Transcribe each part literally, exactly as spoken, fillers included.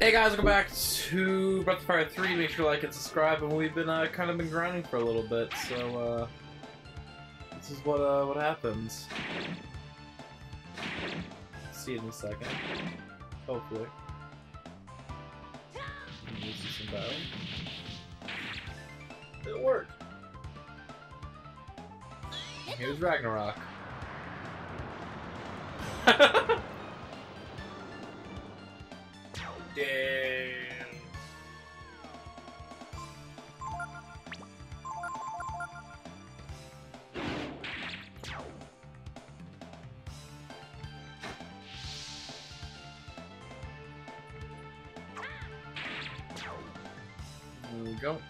Hey guys, welcome back to Breath of Fire three. Make sure to like and subscribe. And we've been uh, kind of been grinding for a little bit, so uh, this is what uh, what happens. See you in a second. Hopefully. This is some battle. It'll work. Here's Ragnarok. Damn. There we go.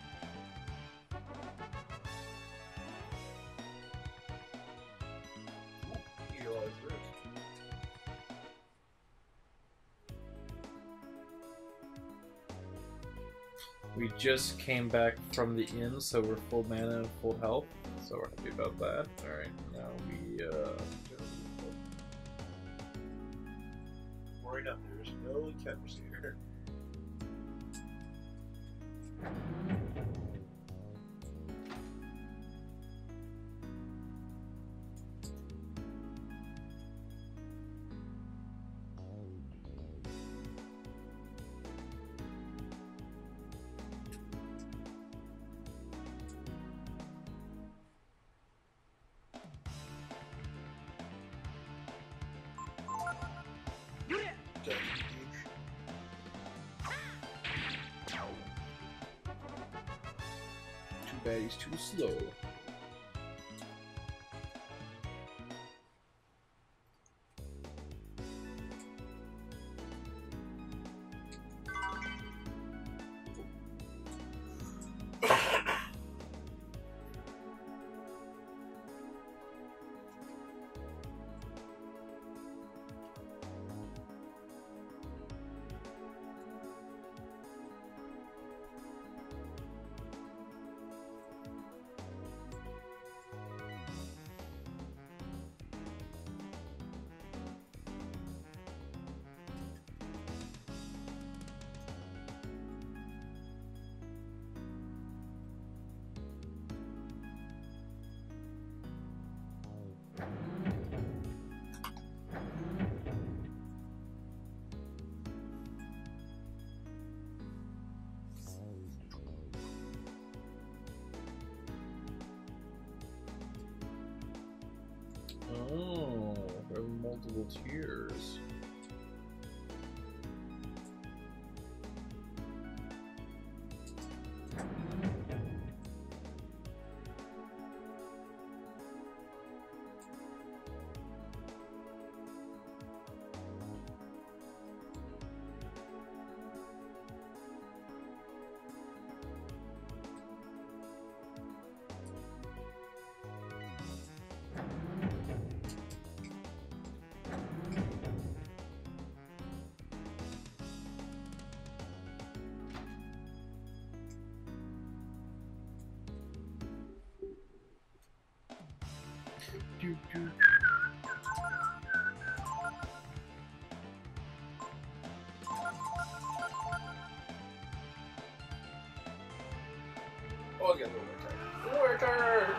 We just came back from the inn, so we're full mana and full health, so we're happy about that. Alright, now we, uh... Worried up, there's no cameras here. Too bad he's too slow. Oh, there are multiple tiers. Do, do. Oh, I got a little more time. Worker!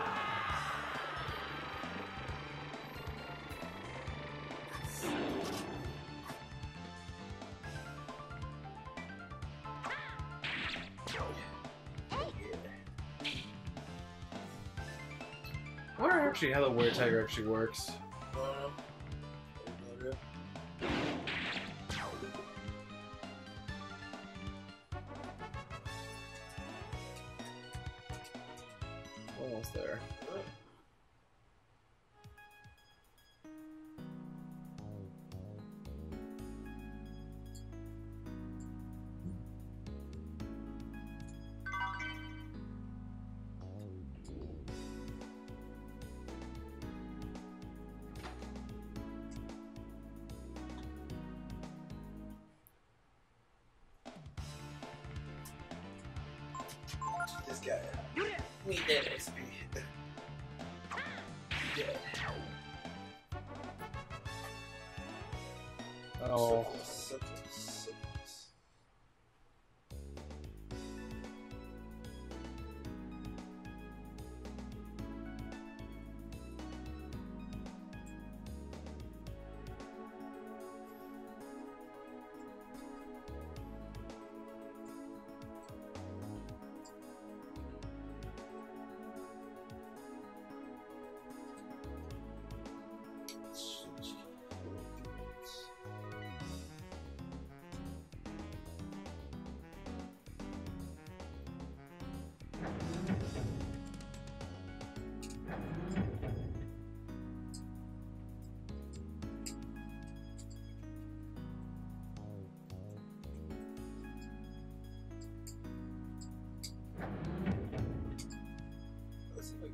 I wonder actually how the Were Tiger actually works. Um, okay. Almost there. This guy. Need that X P. Yeah. Oh. Syphilis, syphilis, syphilis.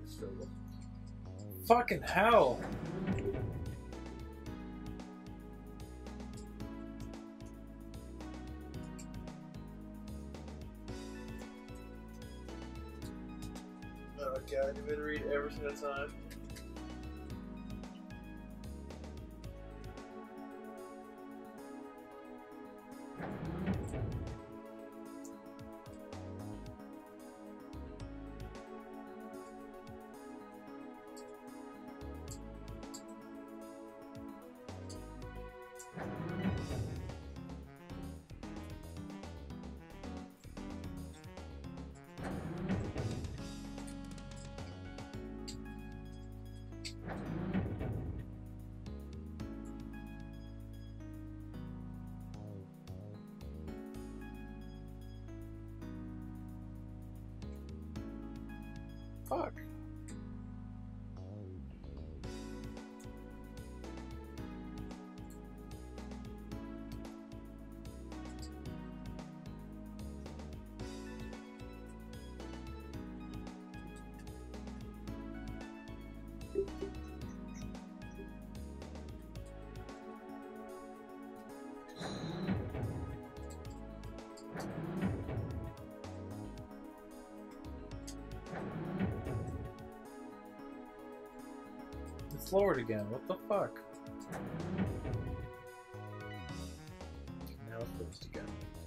struggle. Fucking hell. Oh god, you better read every single time. Fuck. It's lowered again. What the fuck? Now it's fixed again.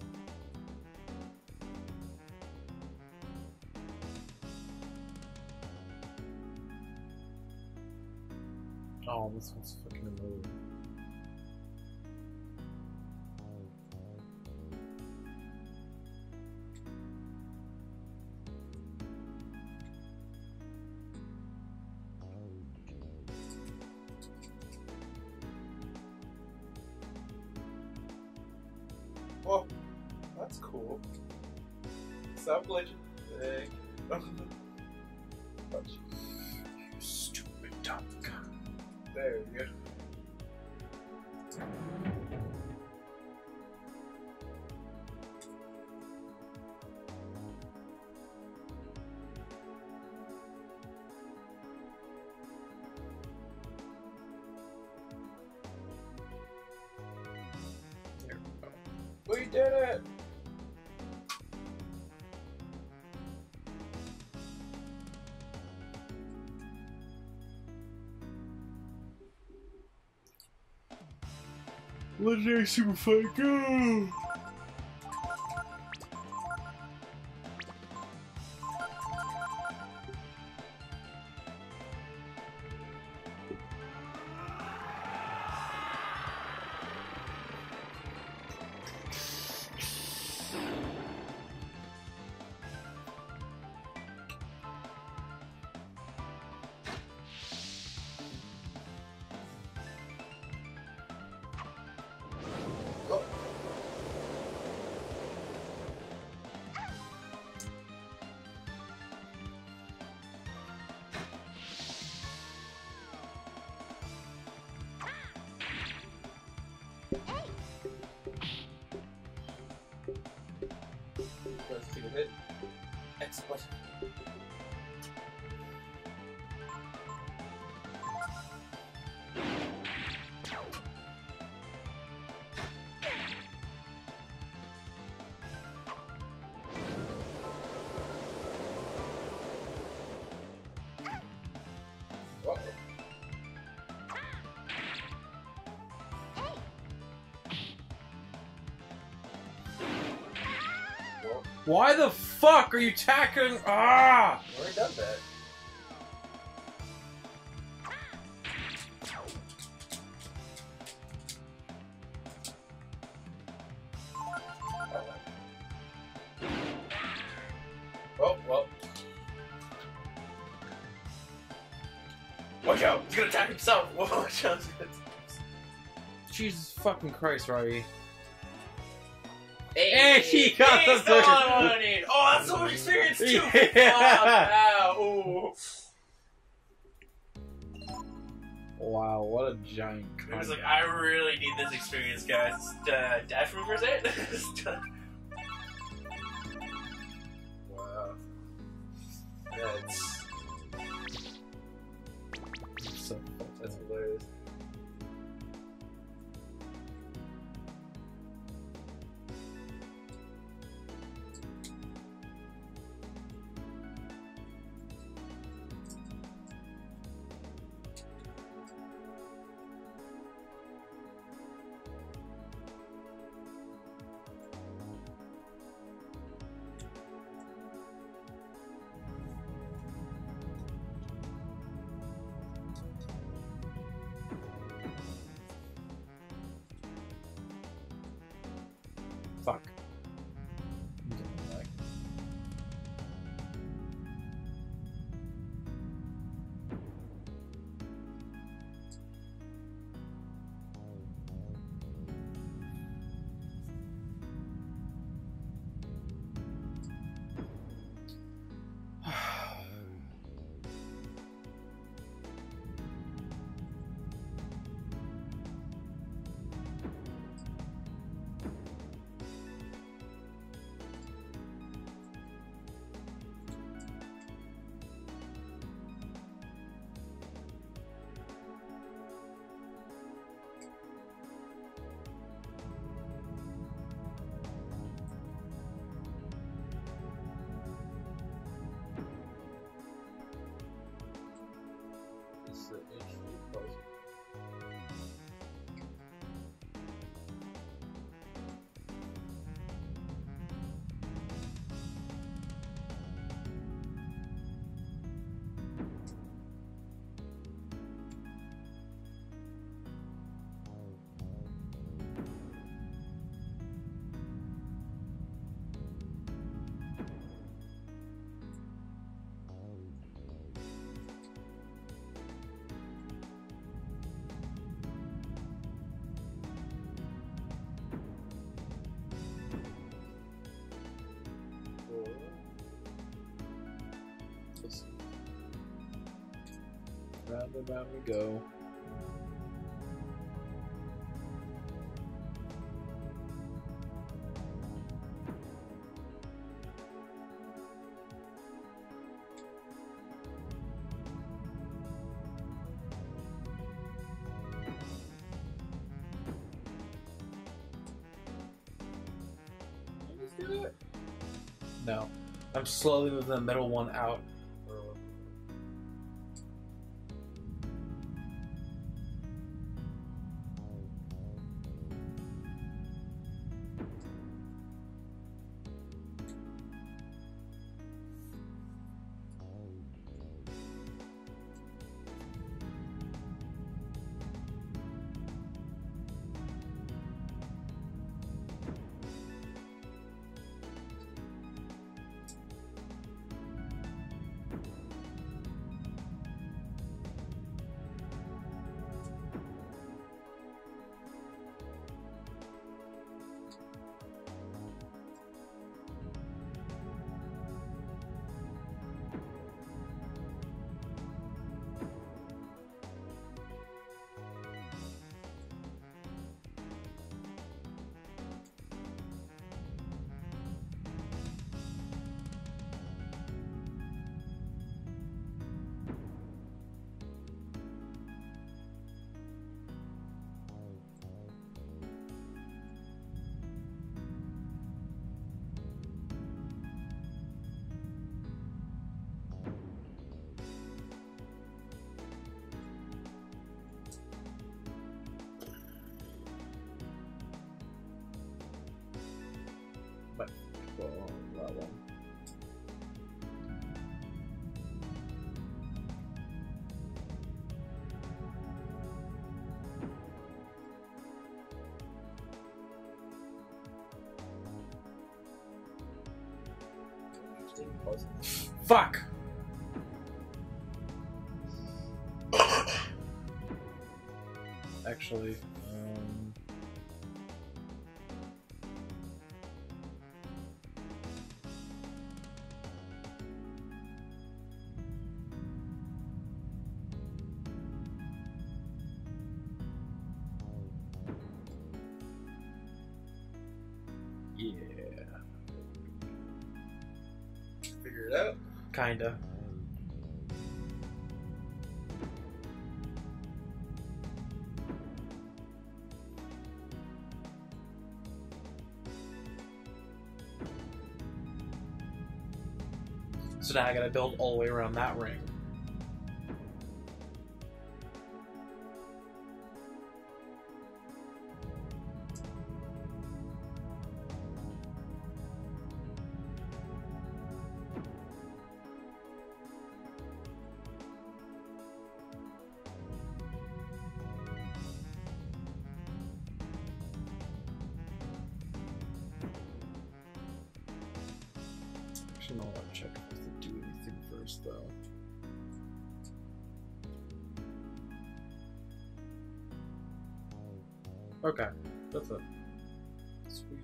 Oh, this one's fucking annoying. Oh, that's cool. Stop glitching. Hey. You stupid dumb cunt. There we go. There we go. We did it! Legendary Super Fight, go! Press to hit. X button. Uh-oh. Well, Why the fuck are you tackling? Ah! we already done that. Oh, well. Watch out! He's gonna attack himself! Watch out! Jesus fucking Christ, Robbie. Hey, he got he's the the third. one I wanted. Oh, that's so much experience too! Yeah. Oh, wow, Wow, what a giant ooh. cunt. It was like, I really need this experience, guys. Uh, dash for me for a second? Wow. That's... Fuck. Round and round we go. No. I'm slowly moving the middle one out. But well, that one. Fuck! Actually, um... yeah. Figure it out. Kinda. So now I gotta build all the way around that ring. Actually, I want to check if I have to do anything first, though. Okay, that's it. Sweet.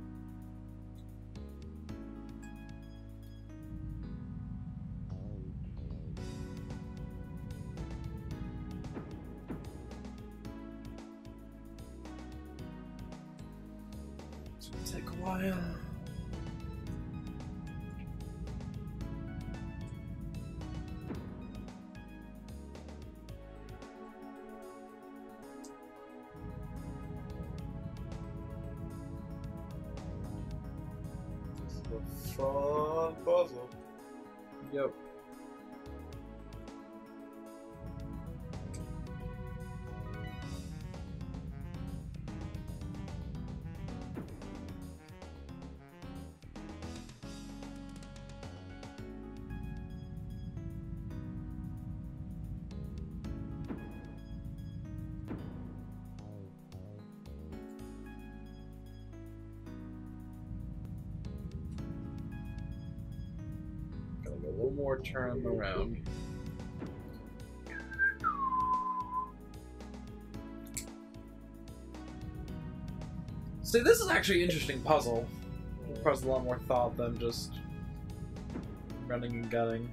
It's gonna take a while. Fun puzzle. Yep. A little more turn around. See, this is actually an interesting puzzle. It requires a lot more thought than just running and gunning.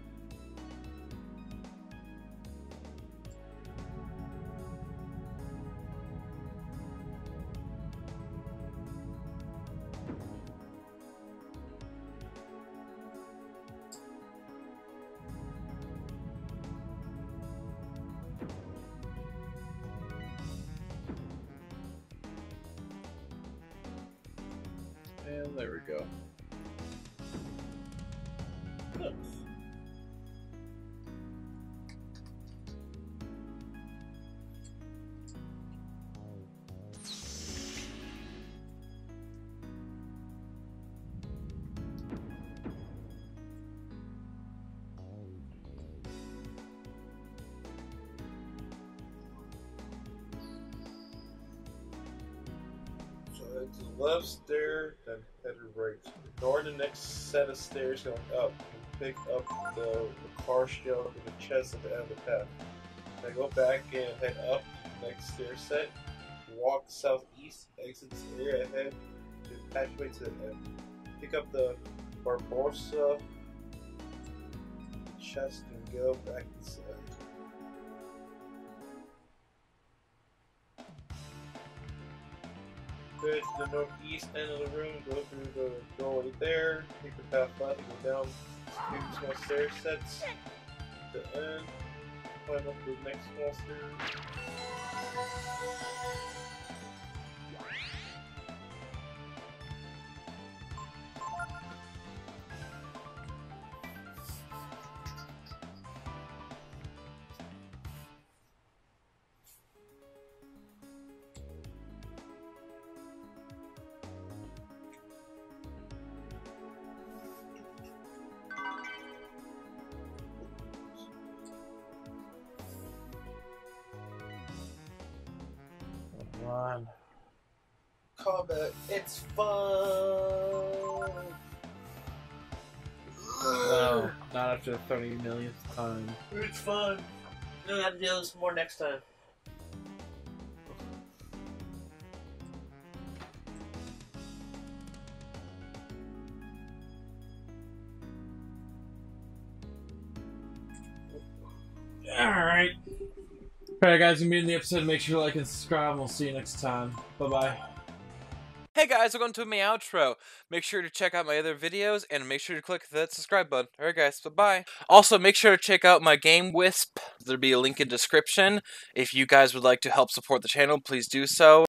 And there we go. Nice. So head to the left stair, then head to right. Ignore the next set of stairs going up and pick up the, the car shell in the chest at the end of the path. Then go back and head up the next stair set. Walk southeast, exit this area ahead to passageway to the end. Pick up the Barbosa chest and go back inside. Go to the northeast end of the room, go through the doorway there, take the path left, go down two small stair sets to the end, climb up the next small stair. Run. Combat, it's fun! No, not after the thirty millionth time. It's fun! We have to do this more next time. Alright. Alright guys, we're in the episode. Make sure to like and subscribe and we'll see you next time. Bye bye. Hey guys, welcome to my outro. Make sure to check out my other videos and make sure to click that subscribe button. Alright guys, bye-bye. Also, make sure to check out my GameWisp. There'll be a link in the description. If you guys would like to help support the channel, please do so.